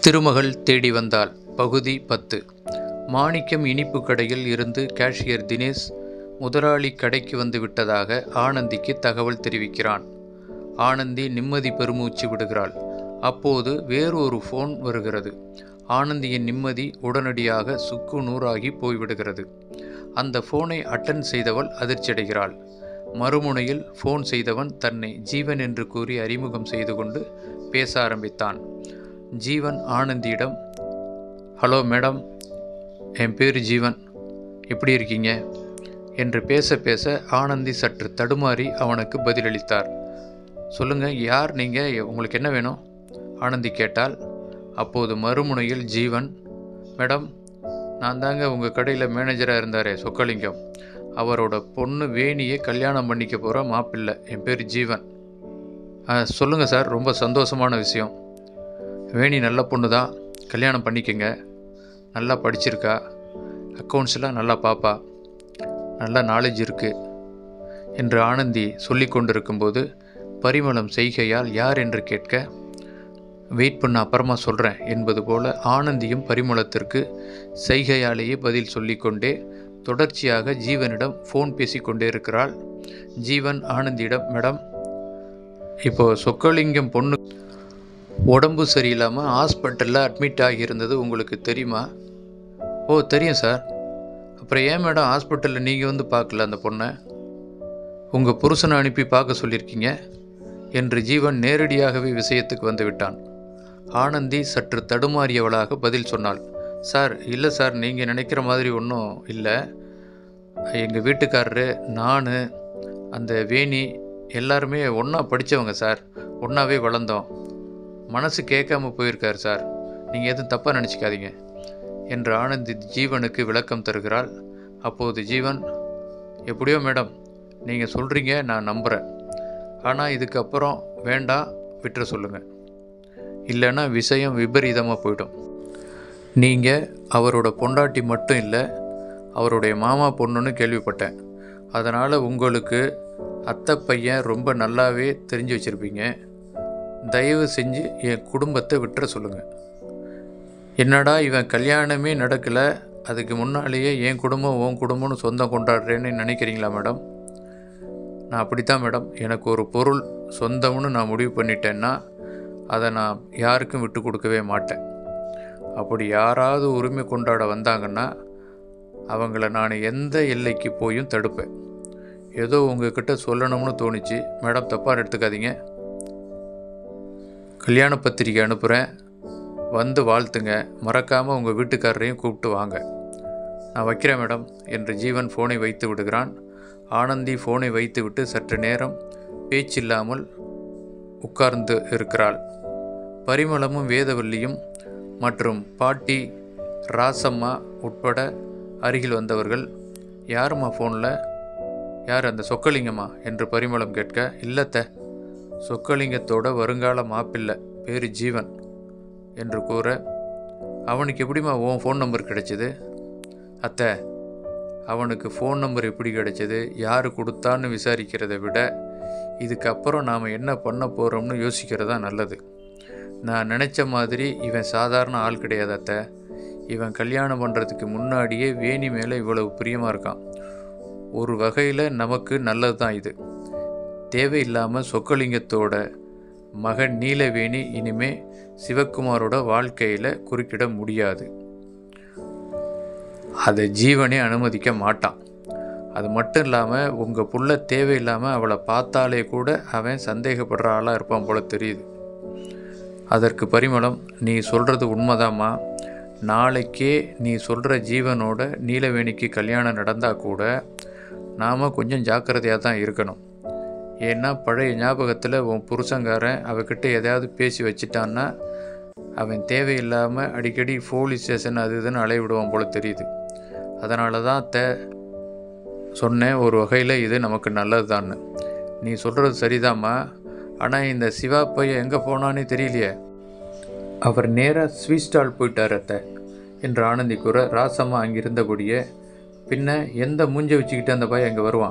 திருமகள் தேடி வந்தாள். பகுதி 10. மாணிக்கம் இனிப்பு கடையில் இருந்து கேஷியர் தினேஷ் முதலாளி கடைக்கு வந்து விட்டதாக ஆனந்திக்கு தகவல் தெரிவிக்கிறான். ஆனந்தி நிம்மதி பெருமூச்சு விடுகிறாள். அப்போது வேறொரு ஃபோன் வருகிறது. ஆனந்தியின் நிம்மதி உடனடியாக சுக்கு நூறாகி போய்விடுகிறது. அந்த ஃபோனை அட்டன் செய்தவள் அதிர்ச்சியடைகிறாள். மறுமுனையில் ஃபோன் செய்தவன் தன்னை ஜீவன் என்று கூறி அறிமுகம் செய்து கொண்டு பேச ஆரம்பித்தான். ஜீவன் ஆனந்தியிடம், ஹலோ மேடம், என் பேர் ஜீவன், எப்படி இருக்கீங்க என்று பேச பேச ஆனந்தி சற்று தடுமாறி அவனுக்கு பதிலளித்தார். சொல்லுங்கள், யார் நீங்கள், உங்களுக்கு என்ன வேணும்? ஆனந்தி கேட்டாள். அப்போது மறுமுனையில் ஜீவன், மேடம், நான் தாங்க உங்கள் கடையில் மேனேஜராக இருந்தாரே சொக்கலிங்கம், அவரோட பொண்ணு வேணியை கல்யாணம் பண்ணிக்க போகிற மாப்பிள்ளை, என் பேர் ஜீவன். சொல்லுங்கள் சார், ரொம்ப சந்தோஷமான விஷயம். வேணி நல்ல பொண்ணு தான், கல்யாணம் பண்ணிக்கங்க, நல்லா படிச்சிருக்கா, அக்கௌண்ட்ஸ்லாம் நல்லா பாப்பா, நல்ல நாலேஜ் இருக்குது என்று ஆனந்தி சொல்லி கொண்டிருக்கும்போது பரிமளம் செய்கையால் யார் என்று கேட்க, வெயிட் பண்ண அப்புறமா சொல்கிறேன் என்பது போல ஆனந்தியும் பரிமளத்திற்கு செய்கையாலேயே பதில் சொல்லிக்கொண்டே தொடர்ச்சியாக ஜீவனிடம் ஃபோன் பேசி கொண்டே இருக்கிறாள். ஜீவன் ஆனந்தியிடம், மேடம், இப்போது சொக்கலிங்கம் பொண்ணு உடம்பு சரியில்லாமல் ஹாஸ்பிட்டலில் அட்மிட் ஆகியிருந்தது உங்களுக்கு தெரியுமா? ஓ, தெரியும் சார். அப்புறம் ஏன் மேடம் ஹாஸ்பிட்டலில் நீங்கள் வந்து பார்க்கல அந்த பொண்ணை? உங்கள் புருஷனை அனுப்பி பார்க்க சொல்லியிருக்கீங்க என்று ஜீவன் நேரடியாகவே விஷயத்துக்கு வந்து விட்டான். ஆனந்தி சற்று தடுமாறியவளாக பதில் சொன்னாள். சார், இல்லை சார், நீங்கள் நினைக்கிற மாதிரி ஒன்றும் இல்லை. எங்கள் வீட்டுக்காரரு, நான், அந்த வேணி எல்லாருமே ஒன்றா படித்தவங்க சார், ஒன்றாவே வளர்ந்தோம். மனசு கேட்காம போயிருக்கார் சார், நீங்கள் எதுவும் தப்பாக நினச்சிக்காதீங்க என்று ஆனந்தி ஜீவனுக்கு விளக்கம் தருகிறாள். அப்போது ஜீவன், எப்படியோ மேடம், நீங்கள் சொல்கிறீங்க, நான் நம்புகிறேன். ஆனால் இதுக்கப்புறம் வேண்டாம், விட்டுற சொல்லுங்கள், இல்லைன்னா விஷயம் விபரீதமாக போயிடும். நீங்கள் அவரோட பொண்டாட்டி மட்டும் இல்லை, அவருடைய மாமா பொண்ணுன்னு கேள்விப்பட்டேன். அதனால் உங்களுக்கு அத்தை பையன் ரொம்ப நல்லாவே தெரிஞ்சு வச்சுருப்பீங்க. தயவு செஞ்சு என் குடும்பத்தை விட்டுற சொல்லுங்கள். என்னடா இவன் கல்யாணமே நடக்கலை, அதுக்கு முன்னாலேயே என் குடும்பம் உன் குடும்பம்னு சொந்தம் கொண்டாடுறேன்னு நினைக்கிறீங்களா மேடம்? நான் அப்படித்தான் மேடம். எனக்கு ஒரு பொருள் சொந்தம்னு நான் முடிவு பண்ணிட்டேன்னா அதை நான் யாருக்கும் விட்டு கொடுக்கவே மாட்டேன். அப்படி யாராவது உரிமை கொண்டாட வந்தாங்கன்னா அவங்கள நான் எந்த எல்லைக்கு போயும் தடுப்பேன். ஏதோ உங்ககிட்ட சொல்லணும்னு தோணிச்சு மேடம், தப்பாக எடுத்துக்காதீங்க. கல்யாண பத்திரிக்கை அனுப்புகிறேன், வந்து வாழ்த்துங்க, மறக்காமல் உங்கள் வீட்டுக்காரரையும் கூப்பிட்டு வாங்க. நான் வைக்கிறேன் மேடம் என்று ஜீவன் ஃபோனை வைத்து விடுகிறான். ஆனந்தி ஃபோனை வைத்துவிட்டு சற்று நேரம் பேச்சில்லாமல் உட்கார்ந்து இருக்கிறாள். பரிமளமும் வேதவல்லியும் மற்றும் பாட்டி ராசம்மா உட்பட அருகில் வந்தவர்கள், யாரும்மா ஃபோனில், யார், அந்த சொக்கலிங்கம்மா என்று பரிமளம் கேட்க, இல்லத்த, சொக்கலிங்கத்தோட வருங்கால மாப்பிள்ளை, பேர் ஜீவன் என்று கூற, அவனுக்கு எப்படிம்மா உன் ஃபோன் நம்பர் கிடைச்சிது? அத்தை, அவனுக்கு ஃபோன் நம்பர் எப்படி கிடைச்சது, யார் கொடுத்தான்னு விசாரிக்கிறத விட இதுக்கப்புறம் நாம் என்ன பண்ண போகிறோம்னு யோசிக்கிறதா நல்லது. நான் நினச்ச மாதிரி இவன் சாதாரண ஆள் கிடையாது அத்தை. இவன் கல்யாணம் பண்ணுறதுக்கு முன்னாடியே வேணி மேலே இவ்வளவு பிரியமாக இருக்கான். ஒரு வகையில் நமக்கு நல்லது தான் இது. தேவையில்லாமல் சொக்கலிங்கத்தோட மகன் நீலவேணி இனிமே சிவக்குமாரோட வாழ்க்கையில் குறுக்கிட முடியாது. அதை ஜீவனே அனுமதிக்க மாட்டான். அது மட்டும் இல்லாமல் உங்கள் புள்ள தேவையில்லாமல் அவளை பார்த்தாலே கூட அவன் சந்தேகப்படுற ஆளாக இருப்பான் போல தெரியுது. அதற்கு பரிமளம், நீ சொல்கிறது உண்மைதாம்மா. நாளைக்கே நீ சொல்கிற ஜீவனோட நீலவேணிக்கு கல்யாணம் நடந்தால் கூட நாம் கொஞ்சம் ஜாக்கிரதையாக தான் இருக்கணும். ஏன்னா பழைய ஞாபகத்தில் உன் புருஷங்காரன் அவகிட்ட எதையாவது பேசி வச்சிட்டான்னா அவன் தேவையில்லாமல் அடிக்கடி போலீஸ் ஸ்டேஷன் அது இதுன்னு அலைய விடுவான் போல தெரியுது. அதனால தான் சொன்னேன், ஒரு வகையில் இது நமக்கு நல்லது தான்னு. நீ சொல்கிறது சரிதாம்மா. ஆனால் இந்த சிவா பையன் எங்கே போனானே தெரியலையே. அவர் நேராக ஸ்வீட் ஸ்டால் போயிட்டார் அத்தை என்று ஆனந்தி கூற, ராசம்மா அங்கிருந்தபடியே, பின்ன எந்த மூஞ்சை வச்சுக்கிட்டு அந்த பையன் அங்கே வருவான்?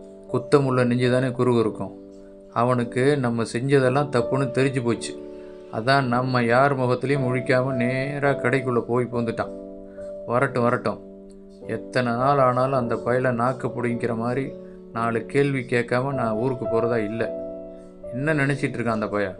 குத்தமுள்ள நெஞ்சு தானே குறுகு இருக்கும். அவனுக்கு நம்ம செஞ்சதெல்லாம் தப்புன்னு தெரிஞ்சு போச்சு. அதான் நம்ம யார் முகத்துலேயும் முழிக்காமல் நேராக கடைக்குள்ளே போய் வந்துட்டான். வரட்டும் வரட்டும், எத்தனை நாள் ஆனாலும் அந்த பையலை நாக்கு பிடிங்கிற மாதிரி 4 கேள்வி கேட்காம நான் ஊருக்கு போகிறதா இல்லை. என்ன நினச்சிட்டு இருக்கான் அந்த பையன்?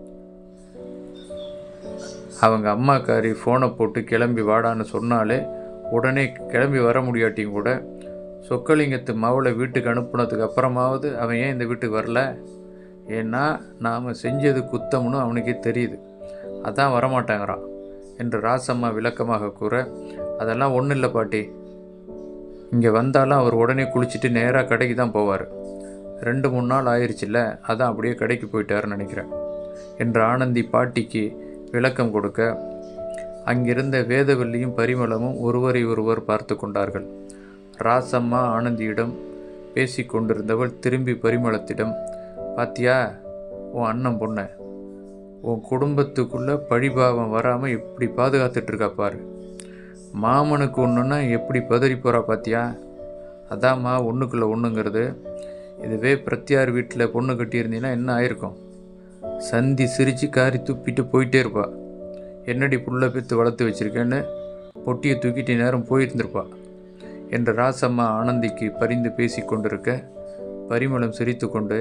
அவங்க அம்மாக்காரி ஃபோனை போட்டு கிளம்பி வாடான்னு சொன்னாலே உடனே கிளம்பி வர முடியாட்டியும் கூட சொக்கலிங்கத்து மவளை வீட்டுக்கு அனுப்புனதுக்கு அப்புறமாவது அவன் ஏன் இந்த வீட்டுக்கு வரல? ஏன்னா நாம் செஞ்சது குத்தம்னு அவனுக்கே தெரியுது, அதான் வரமாட்டாங்கிறான் என்று ராசம்மா விளக்கமாக கூற, அதெல்லாம் ஒன்றும் இல்லை பாட்டி, இங்கே வந்தாலும் அவர் உடனே குளிச்சுட்டு நேராக கடைக்கு தான் போவார். 2-3 நாள் ஆயிடுச்சுல்ல, அதான் அப்படியே கடைக்கு போயிட்டாருன்னு நினைக்கிறேன் என்று ஆனந்தி பாட்டிக்கு விளக்கம் கொடுக்க, அங்கிருந்த வேதவல்லியும் பரிமளமும் ஒருவரை ஒருவர் பார்த்து கொண்டார்கள். ராசம்மா ஆனந்தியிடம் பேசி கொண்டிருந்தவள் திரும்பி பரிமளத்திடம், பாத்தியா உன் அண்ணன் பொண்ணை, உன் குடும்பத்துக்குள்ளே பழிபாவம் வராமல் எப்படி பாதுகாத்துட்ருக்கா பாரு. மாமனுக்கு ஒன்றுன்னா எப்படி பதறி போகிறா பாத்தியா? அதாம்மா ஒன்றுக்குள்ளே ஒன்றுங்கிறது. இதுவே பிரத்தியார் வீட்டில் பொண்ணு கட்டியிருந்தீங்கன்னா என்ன ஆயிருக்கும்? சந்தி சிரித்து காரி துப்பிட்டு போயிட்டே இருப்பா. என்னடி புள்ள பெற்று வளர்த்து வச்சிருக்கேன்னு பொட்டியை தூக்கிட்டு நேரம் போயிருந்திருப்பா என்று ராசம்மா ஆனந்திக்கு பரிந்து பேசி கொண்டிருக்க, பரிமளம் சிரித்து கொண்டு,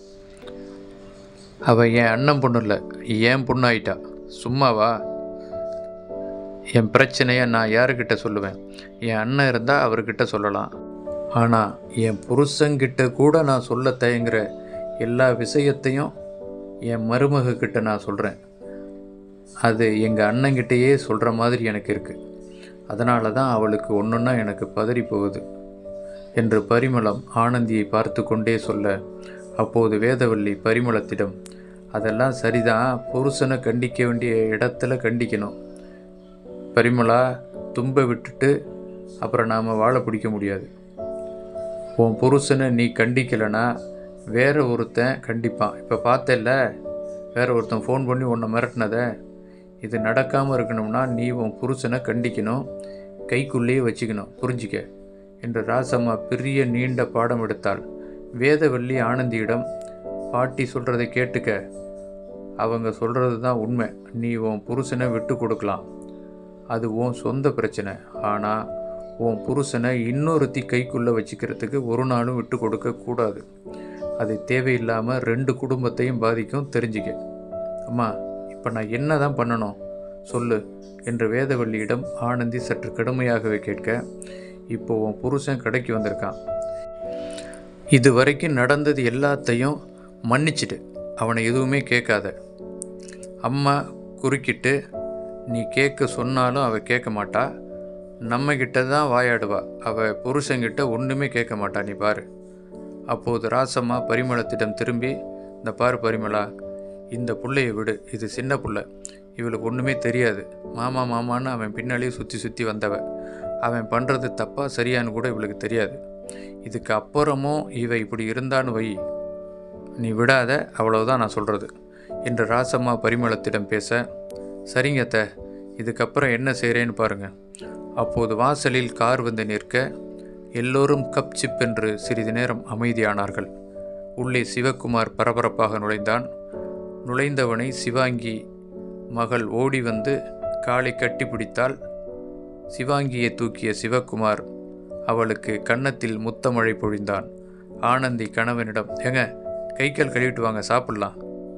அவள் என் அண்ணன் பொண்ணு இல்லை, ஏன் பொண்ணு ஆயிட்டா, சும்மாவா? என் பிரச்சனையை நான் யாருக்கிட்ட சொல்லுவேன்? என் அண்ணன் இருந்தால் அவர்கிட்ட சொல்லலாம். ஆனால் என் புருஷங்கிட்ட கூட நான் சொல்ல தயங்குற எல்லா விஷயத்தையும் என் மருமகிட்ட நான் சொல்கிறேன். அது எங்கள் அண்ணங்கிட்டேயே சொல்கிற மாதிரி எனக்கு இருக்குது. அதனால தான் அவளுக்கு ஒன்றுன்னா எனக்கு பதறி போகுது என்று பரிமளம் ஆனந்தியை பார்த்து கொண்டே சொல்ல, அப்போது வேதவல்லி பரிமளத்திடம், அதெல்லாம் சரிதான், புருஷனை கண்டிக்க வேண்டிய இடத்துல கண்டிக்கணும். பரிமளா, தும்பை விட்டுட்டு அப்புறம் நாம் வாழை பிடிக்க முடியாது. உன் புருஷனை நீ கண்டிக்கலைன்னா வேற ஒருத்தன் கண்டிப்பான். இப்போ பார்த்தல, வேற ஒருத்தன் ஃபோன் பண்ணி உன்னை மிரட்டினதை. இது நடக்காமல் இருக்கணும்னா நீ உன் புருஷனை கண்டிக்கணும், கைக்குள்ளேயே வச்சுக்கணும், புரிஞ்சிக்க என்று ராசம்மா பெரிய நீண்ட பாடம் எடுத்தாள். வேதவல்லி ஆனந்தியிடம், பாட்டி சொல்கிறதை கேட்டுக்க, அவங்க சொல்கிறது தான் உண்மை. நீ உன் புருஷனை விட்டு கொடுக்கலாம், அது உன் சொந்த பிரச்சனை. ஆனால் உன் புருஷனை இன்னொருத்தி கைக்குள்ளே வச்சுக்கிறதுக்கு ஒரு நாளும் விட்டு கொடுக்கக்கூடாது. அது தேவையில்லாமல் 2 குடும்பத்தையும் பாதிக்கும், தெரிஞ்சுக்க. அம்மா, இப்போ நான் என்ன தான் பண்ணணும் சொல்லு என்று வேதவல்லியிடம் ஆனந்தி சற்று கடுமையாகவே கேட்க, இப்போ உன் புருஷன் கடைக்கு வந்திருக்கான், இது வரைக்கும் நடந்தது எல்லாத்தையும் மன்னிச்சிட்டு அவனை எதுவுமே கேட்காத. அம்மா குறுக்கிட்டு, நீ கேட்க சொன்னாலும் அவள் கேட்க மாட்டா, நம்மக்கிட்ட தான் வாயாடுவா, அவள் புருஷங்கிட்ட ஒன்றுமே கேட்க மாட்டா, நீ பாரு. அப்போது ராசம்மா பரிமளத்திடம் திரும்பி, இந்த பாரு பரிமளா, இந்த புள்ளையை விடு, இது சின்ன புள்ள, இவளுக்கு ஒன்றுமே தெரியாது. மாமா மாமான்னு அவன் பின்னாலேயே சுற்றி சுற்றி வந்தவ, அவன் பண்ணுறது தப்பா சரியான்னு கூட இவளுக்கு தெரியாது. இதுக்கு அப்புறமும் இவ இப்படி இருந்தான்னு வை, நீ விடாத, அவ்வளவுதான் நான் சொல்கிறது என்று ராசம்மா பரிமளத்திடம் பேச, சரிங்க அத்தை, இதுக்கப்புறம் என்ன செய்கிறேன்னு பாருங்கள். அப்போது வாசலில் கார் வந்து நிற்க, எல்லோரும் கப் சிப் என்று சிறிது நேரம் அமைதியானார்கள். உள்ளே சிவகுமார் பரபரப்பாக நுழைந்தான். நுழைந்தவனை சிவாங்கி மகள் ஓடி வந்து காலை கட்டி பிடித்தாள். சிவாங்கியை தூக்கிய சிவகுமார் அவளுக்கு கன்னத்தில் முத்தமழை பொழிந்தான். ஆனந்தி கணவனிடம், ஏங்க கை கால் கழுவிட்டு வாங்க, சாப்பிட்லாம்,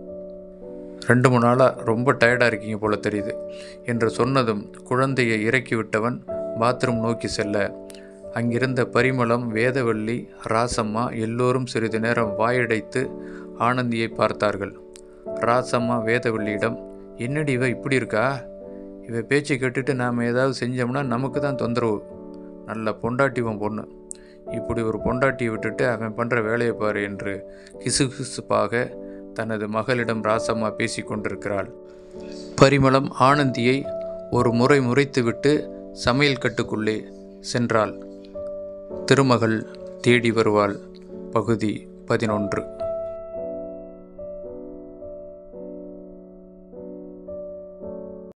2-3 நாளாக ரொம்ப டயர்டாக இருக்கீங்க போல தெரியுது என்று சொன்னதும் குழந்தையை இறக்கிவிட்டவன் பாத்ரூம் நோக்கி செல்ல, அங்கிருந்த பரிமளம், வேதவல்லி, ராசம்மா எல்லோரும் சிறிது நேரம் வாயடைத்து ஆனந்தியை பார்த்தார்கள். ராசம்மா வேதவல்லியிடம், என்னடி இவ இப்படி இருக்கா, இவ பேச்சை கேட்டுட்டு நாம் ஏதாவது செஞ்சோம்னா நமக்கு தான் தொந்தரவு, நல்ல பொண்டாட்டிவன் பொண்ணு, இப்படி ஒரு பொண்டாட்டியை விட்டுட்டு அவன் பண்ணுற வேலையை பாரு என்று கிசுகிசுப்பாக தனது மகளிடம் ராசம்மா பேசி கொண்டிருக்கிறாள். பரிமளம் ஆனந்தியை ஒரு முறை முறைத்துவிட்டு சமையல் கட்டுக்குள்ளே சென்றாள். திருமகள் தேடி வருவாள். பகுதி 11.